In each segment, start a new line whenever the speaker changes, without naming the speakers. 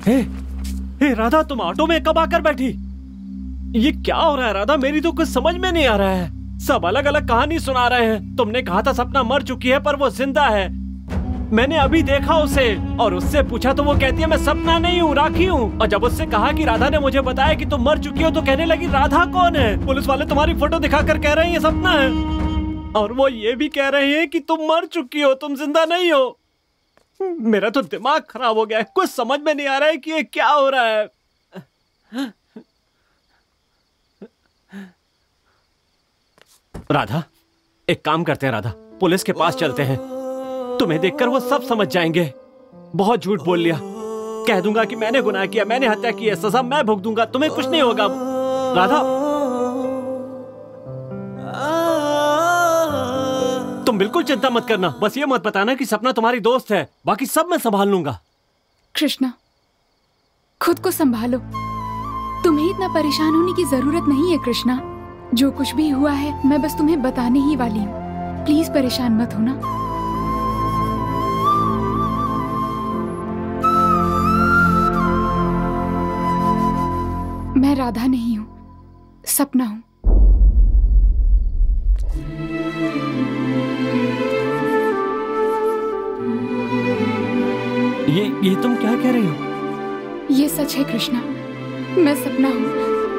हे, हे राधा, तुम ऑटो में कब आकर बैठी? ये क्या हो रहा है राधा? मेरी तो कुछ समझ में नहीं आ रहा है। सब अलग अलग कहानी सुना रहे हैं। तुमने कहा था सपना मर चुकी है पर वो जिंदा है। मैंने अभी देखा उसे और उससे पूछा तो वो कहती है मैं सपना नहीं हूँ, राखी हूँ। और जब उससे कहा कि राधा ने मुझे बताया कि तुम मर चुकी हो तो कहने लगी राधा कौन है? पुलिस वाले तुम्हारी फोटो दिखाकर कह रहे हैं ये सपना है और वो ये भी कह रहे हैं कि तुम मर चुकी हो, तुम जिंदा नहीं हो। मेरा तो दिमाग खराब हो गया है। कुछ समझ में नहीं आ रहा है कि ये क्या हो रहा है। राधा, एक काम करते हैं राधा, पुलिस के पास चलते हैं। तुम्हें देखकर वो सब समझ जाएंगे। बहुत झूठ बोल लिया। कह दूंगा कि मैंने गुनाह किया, मैंने हत्या की है, सजा मैं भुगतूंगा, तुम्हें कुछ नहीं होगा। राधा, तुम बिल्कुल चिंता मत करना। बस ये मत बताना कि सपना तुम्हारी दोस्त है, बाकी सब मैं संभाल लूंगा।
कृष्णा, खुद को संभालो। तुम्हें इतना परेशान होने की जरूरत नहीं है कृष्णा। जो कुछ भी हुआ है मैं बस तुम्हें बताने ही वाली हूँ। प्लीज परेशान मत होना। मैं राधा नहीं हूँ, सपना हूँ।
ये तुम क्या कह रही हो?
ये सच है कृष्णा, मैं सपना हूँ।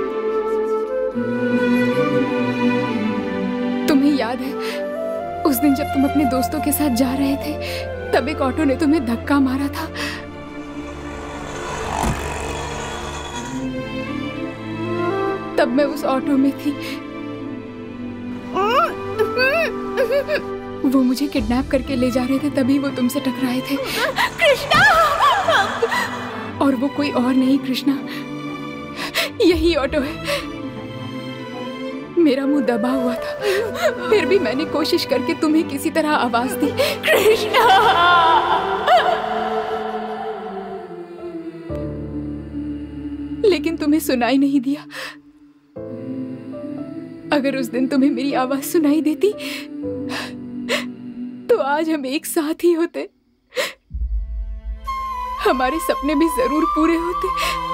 तुम्हें याद है उस दिन जब तुम अपने दोस्तों के साथ जा रहे थे तब एक ऑटो ने तुम्हें धक्का मारा था। तब मैं उस ऑटो में थी। वो मुझे किडनैप करके ले जा रहे थे, तभी वो तुमसे टकराए थे। कृष्णा! और वो कोई और नहीं कृष्णा, यही ऑटो है। मेरा मुंह दबा हुआ था, फिर भी मैंने कोशिश करके तुम्हें किसी तरह आवाज दी। कृष्णा! लेकिन तुम्हें सुनाई नहीं दिया। अगर उस दिन तुम्हें मेरी आवाज सुनाई देती तो आज हम एक साथ ही होते। हमारे सपने भी जरूर पूरे होते।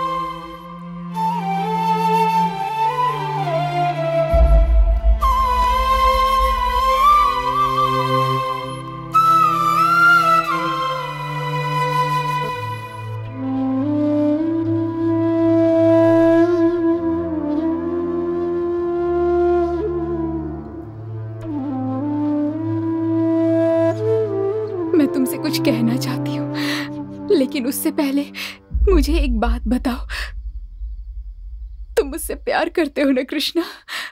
तुमसे कुछ कहना चाहती हूँ, लेकिन उससे पहले मुझे एक बात बताओ। तुम मुझसे प्यार करते हो ना कृष्णा?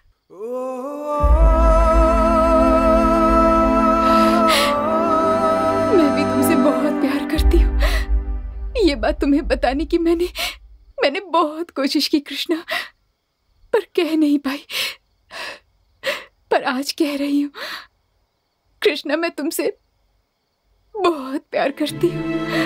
मैं भी तुमसे बहुत प्यार करती हूँ। ये बात तुम्हें बताने की मैंने बहुत कोशिश की कृष्णा, पर कह नहीं पाई। पर आज कह रही हूँ कृष्णा, मैं तुमसे बहुत प्यार करती हूँ।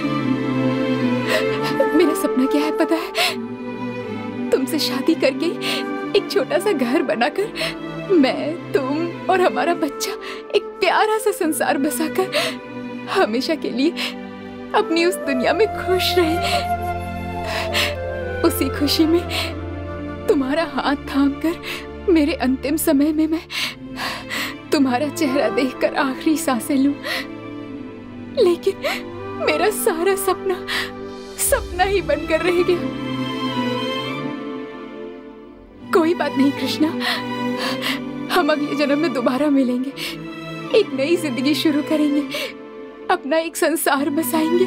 मेरा सपना क्या है पता है? तुमसे शादी करके एक छोटा सा घर बनाकर मैं, तुम और हमारा बच्चा एक प्यारा सा संसार बसाकर हमेशा के लिए अपनी उस दुनिया में खुश रहे। उसी खुशी में तुम्हारा हाथ थामकर मेरे अंतिम समय में मैं तुम्हारा चेहरा देखकर आखिरी सांसें लूं। लेकिन मेरा सारा सपना ही बनकर रह गया। कोई बात नहीं कृष्णा, हम अगले जन्म में दोबारा मिलेंगे, एक नई जिंदगी शुरू करेंगे, अपना एक संसार बसाएंगे।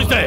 इसे।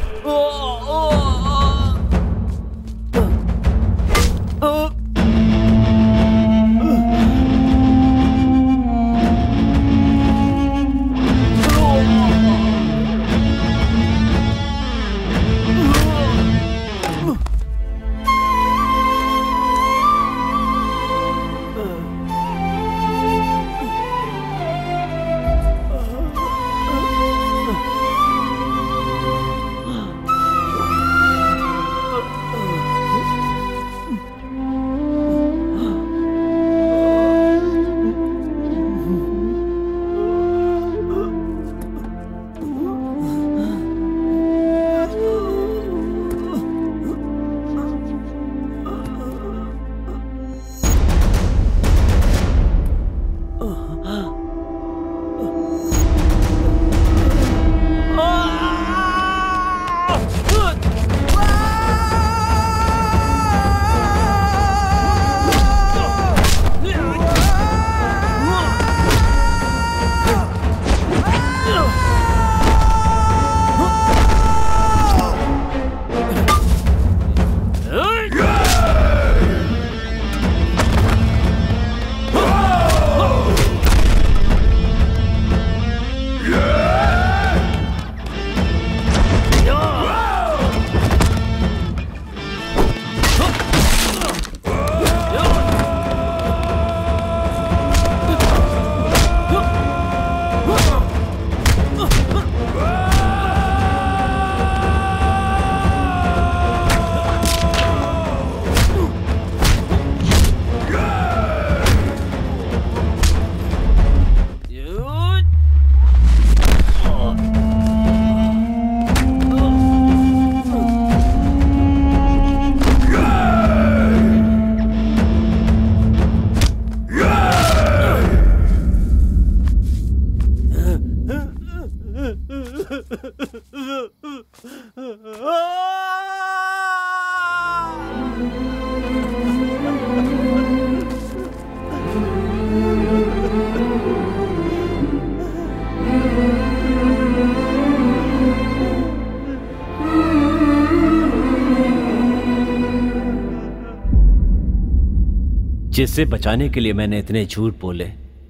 जिसे बचाने के लिए मैंने इतने झूठ बोले,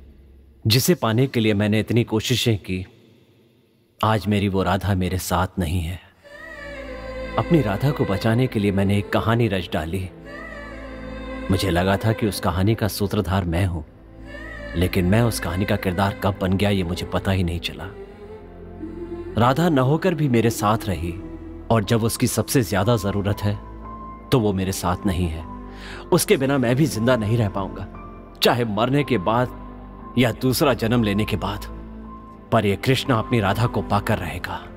जिसे पाने के लिए मैंने इतनी कोशिशें की, आज मेरी वो राधा मेरे साथ नहीं है। अपनी राधा को बचाने के लिए मैंने एक कहानी रच डाली। मुझे लगा था कि उस कहानी का सूत्रधार मैं हूं, लेकिन मैं उस कहानी का किरदार कब बन गया ये मुझे पता ही नहीं चला। राधा न होकर भी मेरे साथ रही, और जब उसकी सबसे ज्यादा जरूरत है तो वो मेरे साथ नहीं है। उसके बिना मैं भी जिंदा नहीं रह पाऊंगा, चाहे मरने के बाद या दूसरा जन्म लेने के बाद, पर ये कृष्णा अपनी राधा को पाकर रहेगा।